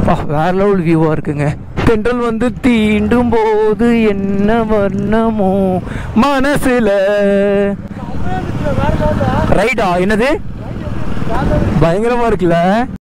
வேற லெவல் வியூவா இருக்குங்க. தென்றல் வந்து தீண்டும் போது என்ன வண்ணமோ மனசுல. ரைடா? என்னது பயங்கரமா இருக்குல்ல.